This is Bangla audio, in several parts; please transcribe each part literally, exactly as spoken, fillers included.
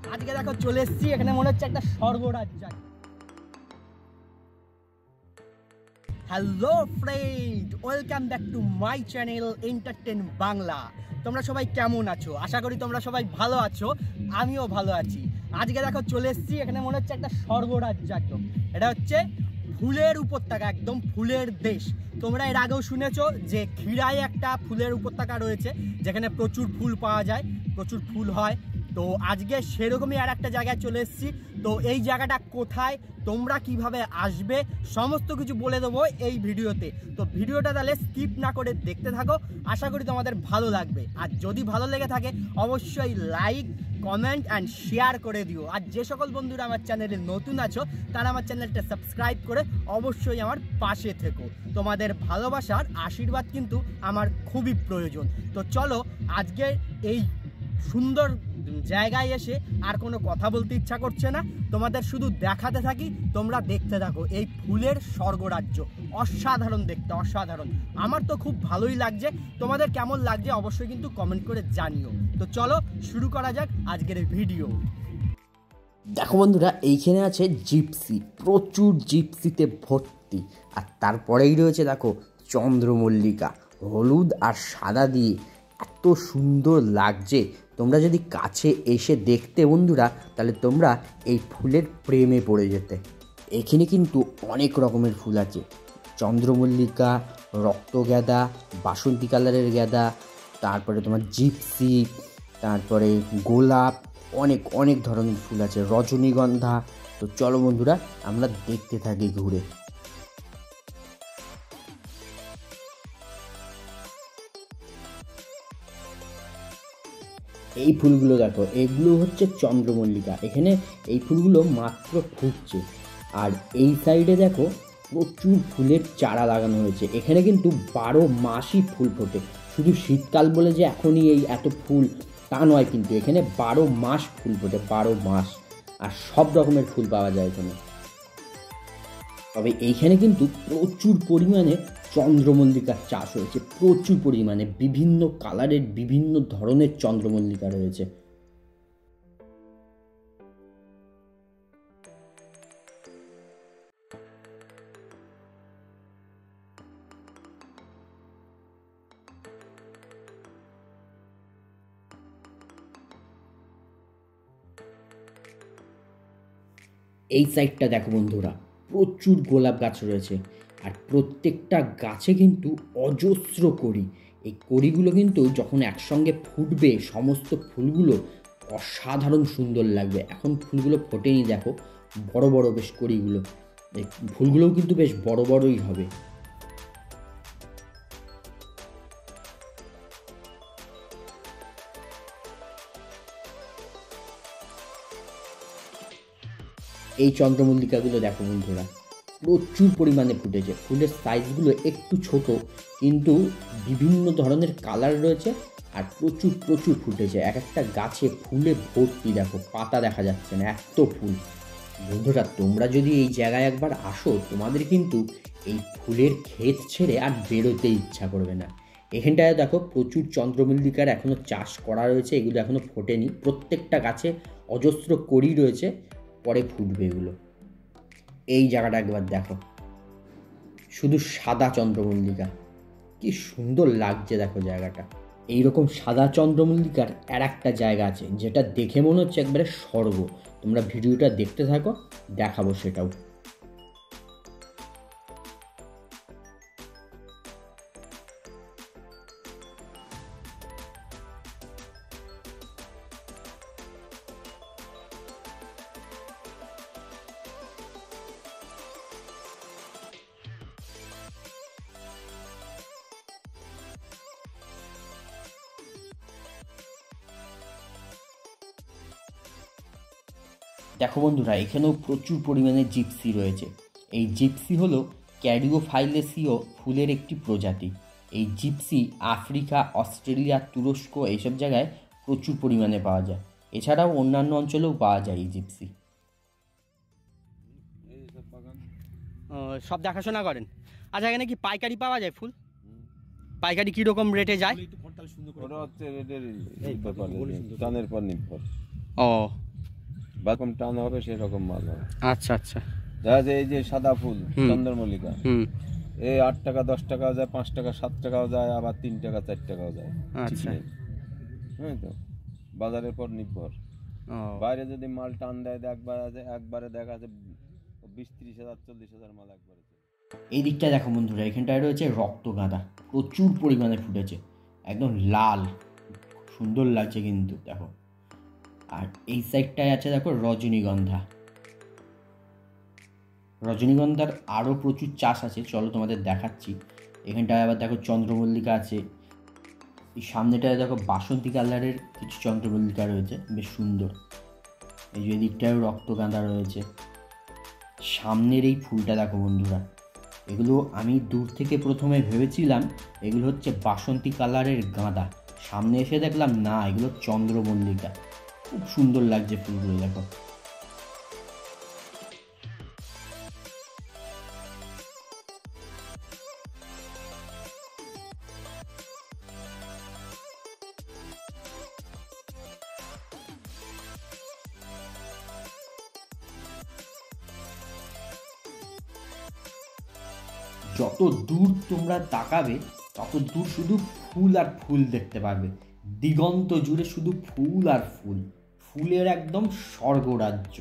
আজকে দেখো চলে এসেছি এখানে, মনে হচ্ছে একটা স্বর্গরাজ্য। Hello friend, welcome back to my channel entertain Bangla. তোমরা সবাই কেমন আছো? আশা করি তোমরা সবাই ভালো আছো, আমিও ভালো আছি। আজকে দেখো চলে এসেছি এখানে, মনে হচ্ছে একটা স্বর্গরাজ্য একদম। এটা হচ্ছে ফুলের উপত্যকা, একদম ফুলের দেশ। তোমরা এর আগেও শুনেছো যে ক্ষীরায় একটা ফুলের উপত্যকা রয়েছে, যেখানে প্রচুর ফুল পাওয়া যায়, প্রচুর ফুল হয়। তো আজকে সেরকমই আর একটা জায়গায় চলে এসেছি। তো এই জায়গাটা কোথায়, তোমরা কিভাবে আসবে, সমস্ত কিছু বলে দেবো এই ভিডিওতে। তো ভিডিওটা তাহলে স্কিপ না করে দেখতে থাকো, আশা করি তোমাদের ভালো লাগবে। আর যদি ভালো লেগে থাকে অবশ্যই লাইক, কমেন্ট অ্যান্ড শেয়ার করে দিও। আর যে সকল বন্ধুরা আমার চ্যানেলে নতুন আছো তারা আমার চ্যানেলটা সাবস্ক্রাইব করে অবশ্যই আমার পাশে থেকো। তোমাদের ভালোবাসার আশীর্বাদ কিন্তু আমার খুবই প্রয়োজন। তো চলো, আজকে এই সুন্দর জায়গায় এসে আর কোনো কথা বলতে ইচ্ছা করছে না, তোমাদের শুধু দেখাতে থাকি, তোমরা দেখতে থাকো এই ফুলের স্বর্গরাজ্য। অসাধারণ দেখতে, অসাধারণ। আমার তো খুব ভালোই লাগছে, তোমাদের কেমন লাগছে অবশ্যই কিন্তু কমেন্ট করে জানিও। তো চলো শুরু করা যাক আজকের ভিডিও। দেখো বন্ধুরা, এইখানে আছে জিপসি, প্রচুর জিপসিতে ভর্তি। আর তারপরেই রয়েছে দেখো চন্দ্রমল্লিকা, হলুদ আর সাদা দিয়ে এত সুন্দর লাগছে। তোমরা যদি কাছে এসে দেখতে বন্ধুরা, তাহলে তোমরা এই ফুলের প্রেমে পড়ে যেতে। এখানে কিন্তু অনেক রকমের ফুল আছে, চন্দ্রমল্লিকা, রক্তগাঁদা, বাসন্তী কালারের গাঁদা, তারপরে তোমার জিপসি, তারপরে গোলাপ, অনেক অনেক ধরনের ফুল আছে, রজনীগন্ধা। তো চলো বন্ধুরা, আমরা দেখতে থাকি ঘুরে। এই ফুলগুলো দেখো, এগুলো হচ্ছে চন্দ্রমল্লিকা। এখানে এই ফুলগুলো মাত্র ফুটছে। আর এই সাইডে দেখো প্রচুর ফুলের চারা লাগানো হয়েছে। এখানে কিন্তু বারো মাসই ফুল ফোটে, শুধু শীতকাল বলে যে এখনই এই এত ফুল তা নয়, কিন্তু এখানে বারো মাস ফুল ফোটে, বারো মাস। আর সব রকমের ফুল পাওয়া যায় এখানে। তবে এইখানে কিন্তু প্রচুর পরিমাণে চন্দ্রমল্লিকার চাষ হয়েছে, প্রচুর পরিমাণে বিভিন্ন কালারের বিভিন্ন ধরনের চন্দ্রমল্লিকা রয়েছে। এই সাইডটা দেখো বন্ধুরা, প্রচুর গোলাপ গাছ রয়েছে। আর প্রত্যেকটা গাছে কিন্তু অজস্র কড়ি। এই কড়িগুলো কিন্তু যখন একসঙ্গে ফুটবে, সমস্ত ফুলগুলো অসাধারণ সুন্দর লাগবে। এখন ফুলগুলো ফোটেনি, দেখো বড় বড় বেশ কড়িগুলো। এই ফুলগুলোও কিন্তু বেশ বড় বড়ই হবে। এই চন্দ্রমল্লিকাগুলো দেখো বন্ধুরা, প্রচুর পরিমাণে ফুটেছে। ফুলের সাইজগুলো একটু ছোট, কিন্তু বিভিন্ন ধরনের কালার রয়েছে। আর প্রচুর প্রচুর ফুটেছে, এক একটা গাছে ফুলে ভর্তি। দেখো পাতা দেখা যাচ্ছে না, এত ফুল। বন্ধুরা, তোমরা যদি এই জায়গায় একবার আসো, তোমাদের কিন্তু এই ফুলের ক্ষেত ছেড়ে আর বেরোতে ইচ্ছা করবে না। এখানটায় দেখো প্রচুর চন্দ্রমল্লিকার এখনও চাষ করা রয়েছে, এগুলো এখনও ফোটেনি। প্রত্যেকটা গাছে অজস্র কড়ি রয়েছে, পরে ফুটবে এগুলো। এই জায়গাটা একবার দেখো, শুধু সাদা চন্দ্রমল্লিকা, কি সুন্দর লাগছে দেখো জায়গাটা। এইরকম সাদা চন্দ্রমল্লিকার আর একটা জায়গা আছে, যেটা দেখে মনে হচ্ছে একবারে স্বর্গ। তোমরা ভিডিওটা দেখতে থাকো, দেখাবো সেটাও। দেখো বন্ধুরা, এখানেও প্রচুর পরিমাণে জিপসি রয়েছে। এই জিপসি হলো ক্যারিওফাইলেসীয় ফুলের একটি প্রজাতি। এই জিপসি আফ্রিকা, অস্ট্রেলিয়া, তুরস্ক এইসব জায়গায় প্রচুর পরিমাণে পাওয়া যায়। এছাড়াও অন্যান্য অঞ্চলেও পাওয়া যায় এই জিপসি। সব দেখাশোনা করেন? আচ্ছা, এখানে কি পাইকারি পাওয়া যায় ফুল? পাইকারি কিরকম রেটে যায়? ওটা হচ্ছে রেটের ব্যাপার, দানের পর নির্ভর। ও, বারকম টান হবে সেরকম মাল হবে। আচ্ছা আচ্ছা। দেখা যায় এই যে সাদা ফুল হুম। চন্দ্রমল্লিকা, হুম। এই আট টাকা দশ টাকাও যায়, পাঁচ টাকা সাত টাকাও যায়, আবার তিন টাকা চার টাকাও যায়। ঠিক আচ্ছা। নেই, হ্যাঁ তো বাজারের পর নির্ভর। ও বাইরে যদি মাল টান দেয় একবার আছে, একবারে দেখা আছে বিশ ত্রিশ হাজার চল্লিশ হাজার মাল একবারে। এই দিকটা দেখো বন্ধুরা, এখানটায় রয়েছে রক্তগাঁদা, প্রচুর পরিমাণে ফুটেছে, একদম লাল, সুন্দর লাগছে কিন্তু দেখো। আর এই সাইডটায় আছে দেখো রজনীগন্ধা। রজনীগন্ধার আরও প্রচুর চাষ আছে, চলো তোমাদের দেখাচ্ছি। এখানটায় আবার দেখো চন্দ্রমল্লিকা আছে, এই সামনেটায় দেখো বাসন্তী কালারের কিছু চন্দ্রমল্লিকা রয়েছে, বেশ সুন্দর। এই যে দিকটায়ও রক্তগাঁদা রয়েছে। সামনের এই ফুলটা দেখো বন্ধুরা, এগুলো আমি দূর থেকে প্রথমে ভেবেছিলাম এগুলো হচ্ছে বাসন্তী কালারের গাঁদা, সামনে এসে দেখলাম না, এগুলো চন্দ্রমল্লিকা। খুব সুন্দর লাগছে ফুলগুলো দেখো। যত দূর তোমরা তাকাবে তত দূর শুধু ফুল আর ফুল দেখতে পাবে, দিগন্ত জুড়ে শুধু ফুল আর ফুল, ফুলের একদম স্বর্গরাজ্য।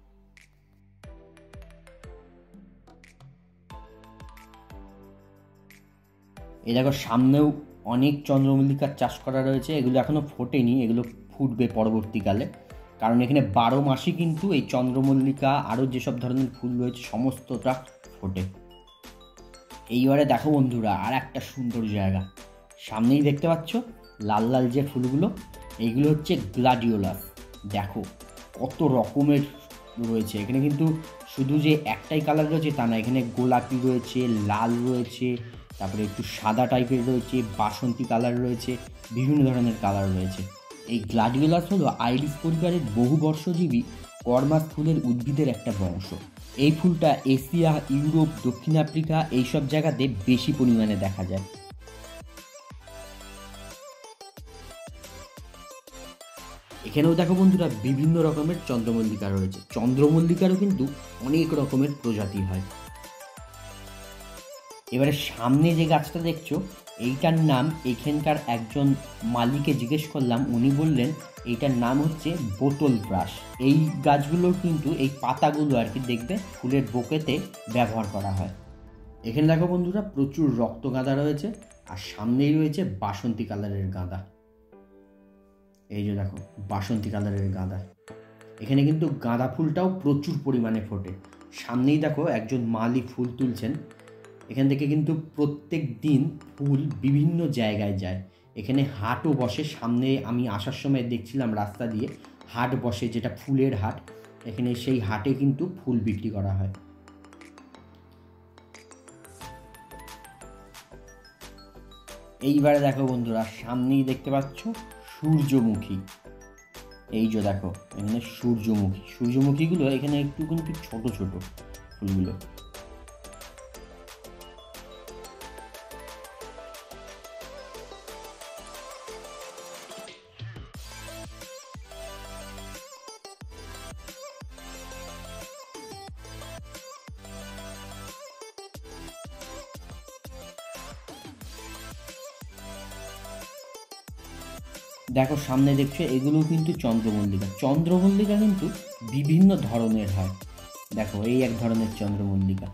এই দেখো সামনেও অনেক চন্দ্রমল্লিকার চাষ করা রয়েছে, এগুলো এখনো ফোটেনি, এগুলো ফুটবে পরবর্তীকালে, কারণ এখানে বারো মাসই কিন্তু এই চন্দ্রমল্লিকা আরও যেসব ধরনের ফুল রয়েছে সমস্তটা ফোটে। এইবারে দেখো বন্ধুরা আর একটা সুন্দর জায়গা, সামনেই দেখতে পাচ্ছ লাল লাল যে ফুলগুলো, এইগুলো হচ্ছে গ্লাডিওলাস। দেখো কত রকমের রয়েছে এখানে, কিন্তু শুধু যে একটাই কালার রয়েছে তা না, এখানে গোলাপি রয়েছে, লাল রয়েছে, তারপরে একটু সাদা টাইপের রয়েছে, বাসন্তী কালার রয়েছে, বিভিন্ন ধরনের কালার রয়েছে। এই গ্লাডিওলাস হলো আইরিস পরিবারের বহু বর্ষজীবী কর্মাস ফুলের উদ্ভিদের একটা বংশ। এই ফুলটা এশিয়া, ইউরোপ, দক্ষিণ আফ্রিকা এইসব জায়গাতে বেশি পরিমাণে দেখা যায়। এখানেও দেখো বন্ধুরা বিভিন্ন রকমের চন্দ্রমল্লিকা রয়েছে, চন্দ্রমল্লিকারও কিন্তু অনেক রকমের প্রজাতি হয়। এবারে সামনে যে গাছটা দেখছো এইটার নাম, এখানকার একজন মালিকে জিজ্ঞেস করলাম, উনি বললেন এইটার নাম হচ্ছে বোতল ব্রাশ। এই গাছগুলোর কিন্তু এই পাতাগুলো আর কি দেখবে ফুলের বোকেতে ব্যবহার করা হয়। এখানে দেখো বন্ধুরা প্রচুর রক্তগাঁদা রয়েছে, আর সামনেই রয়েছে বাসন্তী কালারের গাঁদা। এই যে দেখো বাসন্তী কালারের গাঁদা, এখানে কিন্তু গাঁদা ফুলটাও প্রচুর পরিমাণে ফোটে। সামনেই দেখো একজন মালি ফুল তুলছেন, এখান থেকে কিন্তু প্রত্যেক দিন ফুল বিভিন্ন জায়গায় যায়। এখানে হাটও বসে, সামনে আমি আসার সময় দেখছিলাম রাস্তা দিয়ে হাট বসে, যেটা ফুলের হাট। এখানে সেই হাটে কিন্তু ফুল বিক্রি করা হয়। এইবারে দেখো বন্ধুরা সামনেই দেখতে পাচ্ছ সূর্যমুখী। এই যে দেখো এখানে সূর্যমুখী, সূর্যমুখীগুলো এখানে একটু কিন্তু ছোট ছোট ফুলগুলো। দেখো সামনে দেখছো এগুলো কিন্তু চন্দ্রমল্লিকা। চন্দ্রমল্লিকা কিন্তু বিভিন্ন ধরনের হয়, দেখো এই এক ধরনের চন্দ্রমল্লিকা।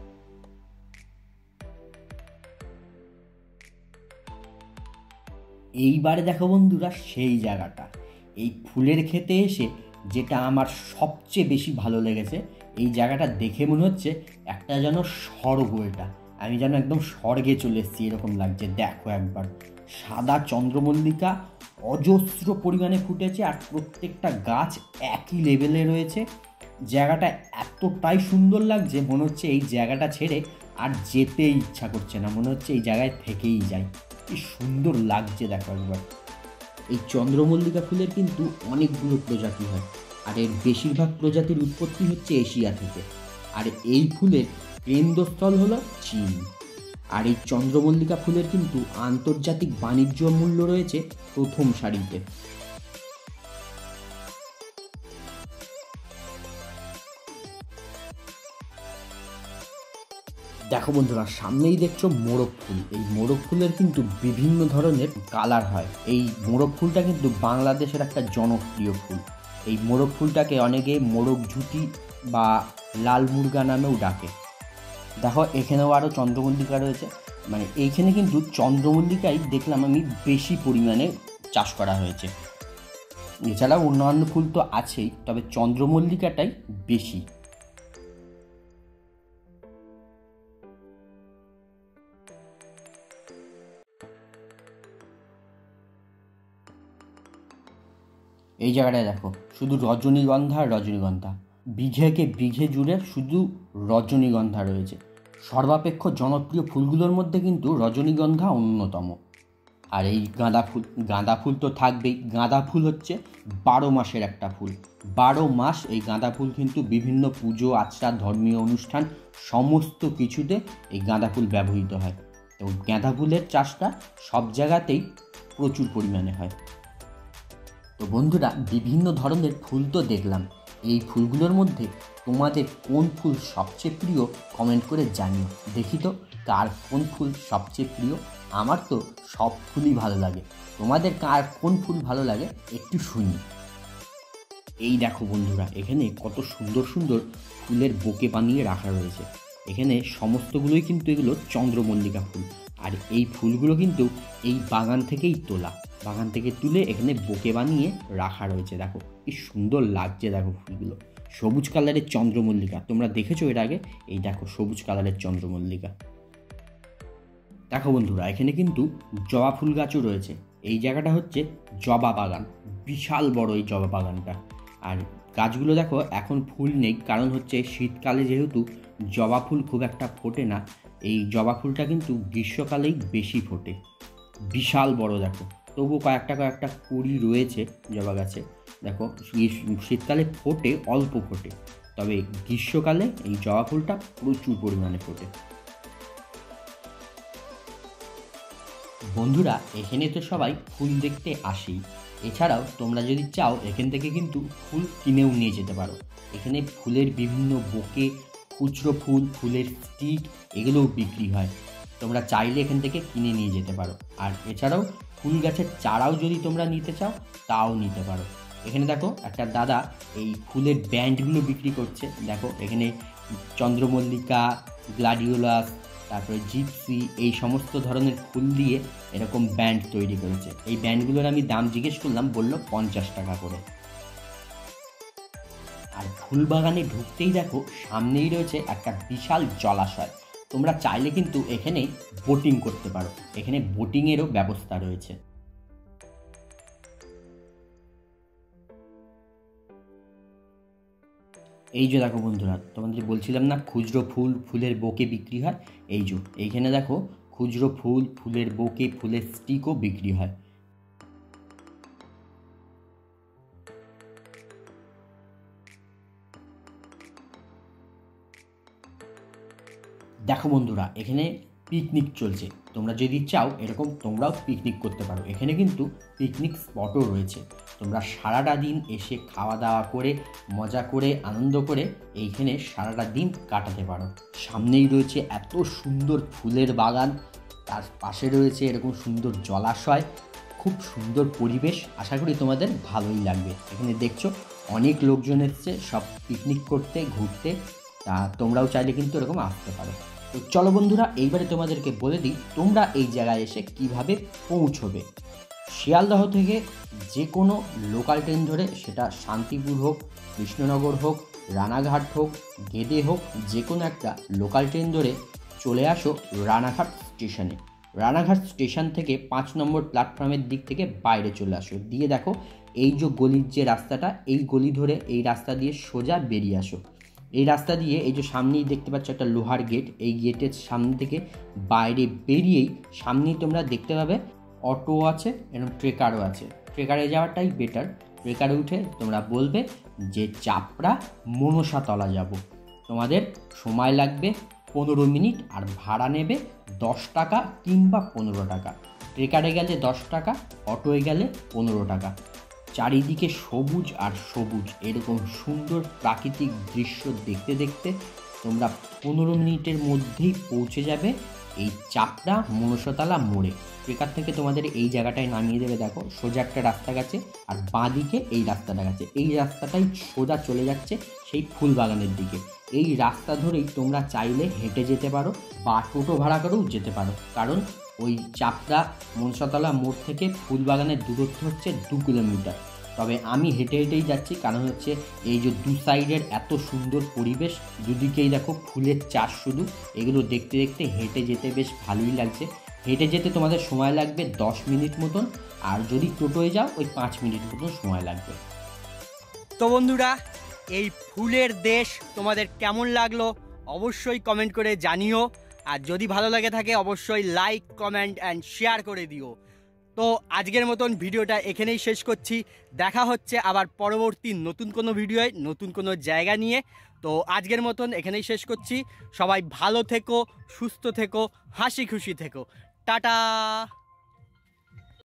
এইবারে দেখো বন্ধুরা সেই জায়গাটা, এই ফুলের ক্ষেতে এসে যেটা আমার সবচেয়ে বেশি ভালো লেগেছে, এই জায়গাটা দেখে মনে হচ্ছে একটা যেন স্বর্গ, এটা আমি যেন একদম স্বর্গে চলে এসেছি এরকম লাগছে। দেখো একবার সাদা চন্দ্রমল্লিকা অজস্র পরিমাণে ফুটেছে, আর প্রত্যেকটা গাছ একই লেভেলে রয়েছে। জায়গাটা এতটাই সুন্দর লাগছে, মনে হচ্ছে এই জায়গাটা ছেড়ে আর যেতে ইচ্ছা করছে না, মনে হচ্ছে এই জায়গায় থেকেই যাই। কি সুন্দর লাগছে দেখো একবার। এই চন্দ্রমল্লিকা ফুলের কিন্তু অনেকগুলো প্রজাতি হয়, আর এর বেশিরভাগ প্রজাতির উৎপত্তি হচ্ছে এশিয়া থেকে, আর এই ফুলের কেন্দ্রস্থল হলো চীন। আর এই চন্দ্রমল্লিকা ফুলের কিন্তু আন্তর্জাতিক বাণিজ্য মূল্য রয়েছে প্রথম সারিতে। দেখো বন্ধুরা, সামনেই দেখছো মোরগ ফুল। এই মোরগ ফুলের কিন্তু বিভিন্ন ধরনের কালার হয়। এই মোরগ ফুলটা কিন্তু বাংলাদেশের একটা জনপ্রিয় ফুল। এই মোরগ ফুলটাকে অনেকে মোরগ ঝুঁটি বা লাল মুরগা নামেও ডাকে। দেখো এখানেও আরও চন্দ্রমল্লিকা রয়েছে, মানে এইখানে কিন্তু চন্দ্রমল্লিকাই দেখলাম আমি বেশি পরিমাণে চাষ করা হয়েছে। এছাড়াও অন্যান্য ফুল তো আছেই, তবে চন্দ্রমল্লিকাটাই বেশি। এই জায়গাটায় দেখো শুধু রজনীগন্ধা আর রজনীগন্ধা, বিঘেকে বিঘে জুড়ে শুধু রজনীগন্ধা রয়েছে। সর্বাপেক্ষ জনপ্রিয় ফুলগুলোর মধ্যে কিন্তু রজনীগন্ধা অন্যতম। আর এই গাঁদা ফুল, গাঁদা ফুল তো থাকবেই। গাঁদা ফুল হচ্ছে বারো মাসের একটা ফুল। বারো মাস এই গাঁদা ফুল কিন্তু বিভিন্ন পুজো আচার, ধর্মীয় অনুষ্ঠান সমস্ত কিছুতে এই গাঁদা ফুল ব্যবহৃত হয়। তো গাঁদা ফুলের চাষটা সব জায়গাতেই প্রচুর পরিমাণে হয়। তো বন্ধুরা, বিভিন্ন ধরনের ফুল তো দেখলাম। এই ফুলগুলোর মধ্যে তোমাদের কোন ফুল সবচেয়ে প্রিয় কমেন্ট করে জানিও। দেখি তো কার কোন ফুল সবচেয়ে প্রিয়। আমার তো সব ফুলই ভালো লাগে, তোমাদের কার কোন ফুল ভালো লাগে একটু শুনি। এই দেখো বন্ধুরা, এখানে কত সুন্দর সুন্দর ফুলের বোকে বানিয়ে রাখা রয়েছে। এখানে সমস্তগুলোই কিন্তু এগুলো চন্দ্রমল্লিকা ফুল। আর এই ফুলগুলো কিন্তু এই বাগান থেকেই তোলা, বাগান থেকে তুলে এখানে বোকে বানিয়ে রাখা রয়েছে। দেখো কি সুন্দর লাগছে, দেখো ফুলগুলো সবুজ কালারের চন্দ্রমল্লিকা। তোমরা দেখেছো এর আগে? এই দেখো সবুজ কালারের চন্দ্রমল্লিকা। দেখো বন্ধুরা, এখানে কিন্তু জবা ফুল গাছও রয়েছে। এই জায়গাটা হচ্ছে জবা বাগান, বিশাল বড় এই জবা বাগানটা। আর গাছগুলো দেখো এখন ফুল নেই, কারণ হচ্ছে শীতকালে যেহেতু জবা ফুল খুব একটা ফোটে না। এই জবা ফুলটা কিন্তু গ্রীষ্মকালেই বেশি ফোটে। বিশাল বড় দেখো, তবু কয়েকটা কয়েকটা কুড়ি রয়েছে জবা গাছে। দেখো শীতকালে ফোটে, অল্প ফোটে, তবে গ্রীষ্মকালে এই জবা ফুলটা প্রচুর পরিমাণে ফোটে। বন্ধুরা, এখানে তো সবাই ফুল দেখতে আসেই। এছাড়াও তোমরা যদি চাও এখান থেকে কিন্তু ফুল কিনেও নিয়ে যেতে পারো। এখানে ফুলের বিভিন্ন বোকে, খুচরো ফুল, ফুলের স্টিক এগুলোও বিক্রি হয়। তোমরা চাইলে এখান থেকে কিনে নিয়ে যেতে পারো। আর এছাড়াও ফুল গাছের চারাও যদি তোমরা নিতে চাও তাও নিতে পারো। এখানে দেখো একটা দাদা এই ফুলের ব্যান্ডগুলো বিক্রি করছে। দেখো এখানে চন্দ্রমল্লিকা, গ্লাডিওলাস, তারপরে জিপসি, এই সমস্ত ধরনের ফুল দিয়ে এরকম ব্যান্ড তৈরি করেছে। এই ব্যান্ডগুলোর আমি দাম জিজ্ঞেস করলাম, বললো পঞ্চাশ টাকা করে। আর ফুল বাগানে ঢুকতেই দেখো সামনেই রয়েছে একটা বিশাল জলাশয়। তোমরা চাইলে কিন্তু এখানে বোটিং করতে পারো, এখানে বোটিংয়েরও ব্যবস্থা রয়েছে। এই যে দেখো বন্ধুরা, তোমাদের বলছিলাম না খুচরো ফুল, ফুলের বোকে বিক্রি হয়। এই যে এইখানে দেখো খুচরো ফুল, ফুলের বোকে, ফুলের স্টিকও বিক্রি হয়। দেখো বন্ধুরা, এখানে পিকনিক চলছে। তোমরা যদি চাও এরকম তোমরাও পিকনিক করতে পারো। এখানে কিন্তু পিকনিক স্পটও রয়েছে। তোমরা সারাটা দিন এসে খাওয়া দাওয়া করে, মজা করে, আনন্দ করে এইখানে সারাটা দিন কাটাতে পারো। সামনেই রয়েছে এত সুন্দর ফুলের বাগান, তার পাশে রয়েছে এরকম সুন্দর জলাশয়, খুব সুন্দর পরিবেশ। আশা করি তোমাদের ভালোই লাগবে। এখানে দেখছো অনেক লোকজন এসছে সব পিকনিক করতে, ঘুরতে। তা তোমরাও চাইলে কিন্তু এরকম আসতে পারো। তো চলো বন্ধুরা, এইবারে তোমাদেরকে বলে দিই তোমরা এই জায়গায় এসে কিভাবে পৌঁছবে। শিয়ালদহ থেকে যে কোনো লোকাল ট্রেন ধরে, সেটা শান্তিপুর হোক, কৃষ্ণনগর হোক, রানাঘাট হোক, গেদে হোক, যে কোনো একটা লোকাল ট্রেন ধরে চলে আসো রানাঘাট স্টেশনে। রানাঘাট স্টেশন থেকে পাঁচ নম্বর প্ল্যাটফর্মের দিক থেকে বাইরে চলে আসো। দিয়ে দেখো এই যে গলির যে রাস্তাটা, এই গলি ধরে এই রাস্তা দিয়ে সোজা বেরিয়ে আসো। এই রাস্তা দিয়ে এই যে সামনেই দেখতে পাচ্ছ একটা লোহার গেট, এই গেটের সামনে থেকে বাইরে বেরিয়েই সামনেই তোমরা দেখতে পাবে অটো আছে, এরকম ট্রেকারও আছে। ট্রেকারে যাওয়াটাই বেটার। ট্রেকারে উঠে তোমরা বলবে যে চাপড়া মনসাতলা যাব। তোমাদের সময় লাগবে পনেরো মিনিট, আর ভাড়া নেবে দশ টাকা কিংবা পনেরো টাকা। ট্রেকারে গেলে দশ টাকা, অটোয় গেলে পনেরো টাকা। চারিদিকে সবুজ আর সবুজ, এরকম সুন্দর প্রাকৃতিক দৃশ্য দেখতে দেখতে তোমরা পনেরো মিনিটের মধ্যেই পৌঁছে যাবে এই চাপড়া মনসাতলা মোড়ে। ট্রেকার থেকে তোমাদের এই জায়গাটায় নামিয়ে দেবে। দেখো সোজা একটা রাস্তা গেছে আর বাঁ দিকে এই রাস্তাটা গেছে, এই রাস্তাটাই সোজা চলে যাচ্ছে সেই ফুল বাগানের দিকে। এই রাস্তা ধরেই তোমরা চাইলে হেঁটে যেতে পারো বা টোটো ভাড়া করেও যেতে পারো, কারণ ওই চাপড়া মনসাতলা মোড় থেকে ফুলবাগানের দূরত্ব হচ্ছে দু কিলোমিটার। তবে আমি হেঁটে হেঁটেই যাচ্ছি, কারণ হচ্ছে এই যে দু সাইডের এত সুন্দর পরিবেশ, দুদিকেই দেখো ফুলের চাষ শুধু, এগুলো দেখতে দেখতে হেঁটে যেতে বেশ ভালোই লাগছে। হেঁটে যেতে তোমাদের সময় লাগবে দশ মিনিট মতন, আর যদি টোটোয় যাও ওই পাঁচ মিনিট মতন সময় লাগবে। তো বন্ধুরা, এই ফুলের দেশ তোমাদের কেমন লাগলো অবশ্যই কমেন্ট করে জানিও, আর যদি ভালো লাগে থাকে অবশ্যই লাইক কমেন্ট অ্যান্ড শেয়ার করে দিও। তো আজকের মতন ভিডিওটা এখানেই শেষ করছি, দেখা হচ্ছে আবার পরবর্তী নতুন কোনো ভিডিওয় নতুন কোনো জায়গা নিয়ে। তো আজকের মতন এখানেই শেষ করছি, সবাই ভালো থেকো, সুস্থ থেকো, হাসি খুশি থেকো, টাটা।